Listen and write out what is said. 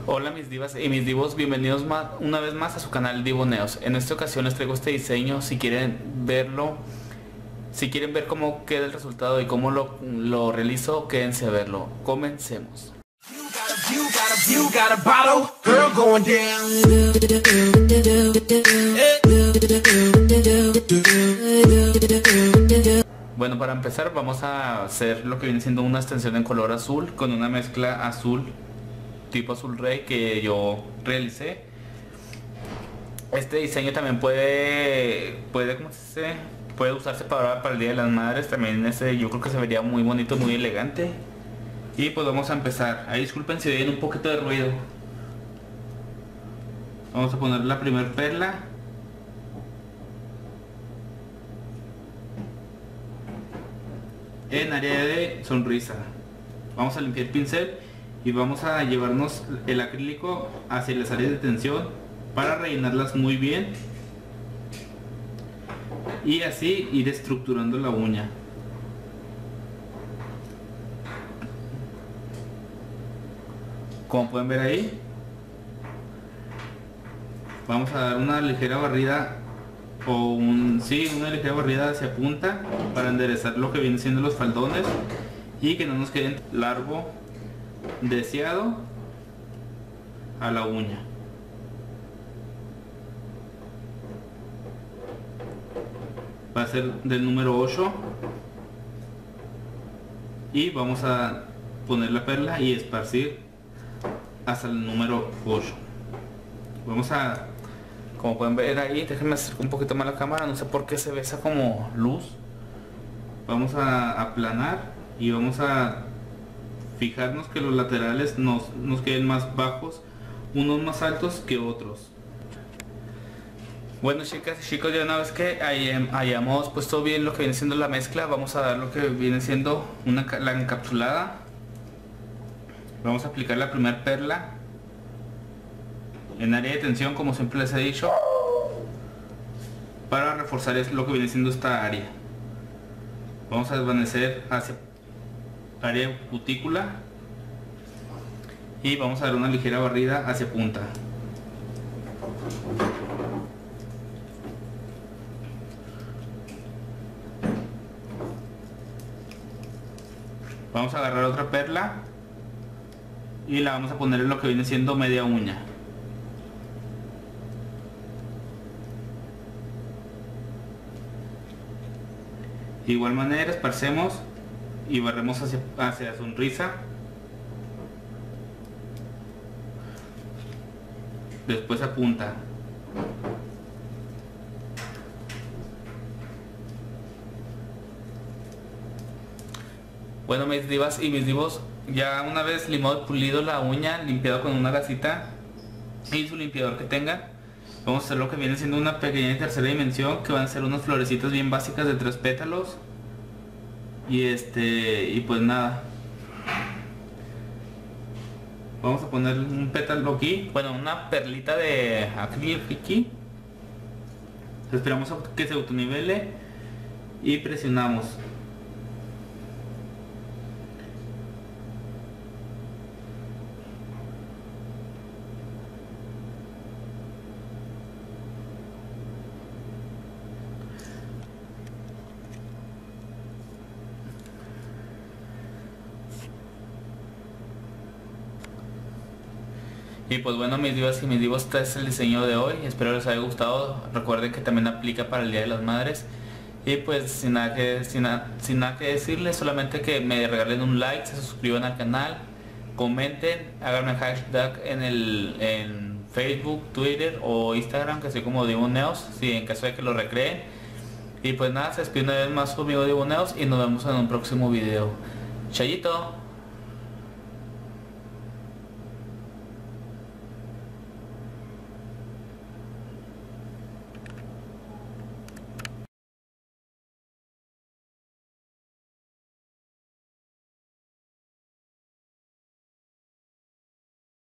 Hola mis divas y mis divos, bienvenidos una vez más a su canal Divoneos. En esta ocasión les traigo este diseño. Si quieren verlo, si quieren ver cómo queda el resultado y cómo lo realizo, quédense a verlo. Comencemos. Bueno, para empezar vamos a hacer lo que viene siendo una extensión en color azul con una mezcla azul tipo azul rey que yo realicé. Este diseño también puede ¿cómo se dice? Puede usarse para el Día de las Madres. También yo creo que se vería muy bonito, muy elegante. Y pues vamos a empezar. Ahí disculpen si oyen un poquito de ruido. Vamos a poner la primer perla. En área de sonrisa. Vamos a limpiar el pincel y vamos a llevarnos el acrílico hacia las áreas de tensión para rellenarlas muy bien y así ir estructurando la uña. Como pueden ver ahí, vamos a dar una ligera barrida una ligera barrida hacia punta para enderezar lo que vienen siendo los faldones y que no nos queden largo deseado a la uña. Va a ser del número 8 y vamos a poner la perla y esparcir hasta el número 8. Vamos a, como pueden ver ahí, déjenme acercar un poquito más la cámara, no sé por qué se ve esa como luz. Vamos a aplanar y vamos a fijarnos que los laterales nos queden más bajos, unos más altos que otros. Bueno, chicas y chicos, ya una vez que hayamos puesto bien lo que viene siendo la mezcla, vamos a dar lo que viene siendo la encapsulada. Vamos a aplicar la primera perla en área de tensión, como siempre les he dicho, para reforzar lo que viene siendo esta área. Vamos a desvanecer hacia área cutícula y vamos a dar una ligera barrida hacia punta. Vamos a agarrar otra perla y la vamos a poner en lo que viene siendo media uña. De igual manera esparcemos y barremos hacia sonrisa, después a punta. Bueno, mis divas y mis divos, ya una vez limado y pulido la uña, limpiado con una gasita y su limpiador que tengan, vamos a hacer lo que viene siendo una pequeña tercera dimensión, que van a ser unas florecitas bien básicas de 3 pétalos. Y pues nada, vamos a poner un pétalo aquí, bueno, una perlita de acrílico aquí. Esperamos a que se autonivele y presionamos. Y pues bueno, mis divas y mis divos, este es el diseño de hoy. Espero les haya gustado. Recuerden que también aplica para el Día de las Madres. Y pues sin nada que decirles, solamente que me regalen un like, se suscriban al canal, comenten, háganme hashtag en Facebook, Twitter o Instagram, que soy como Divoneos, si en caso de que lo recreen. Y pues nada, se despide una vez más su amigo Divoneos y nos vemos en un próximo video. Chayito.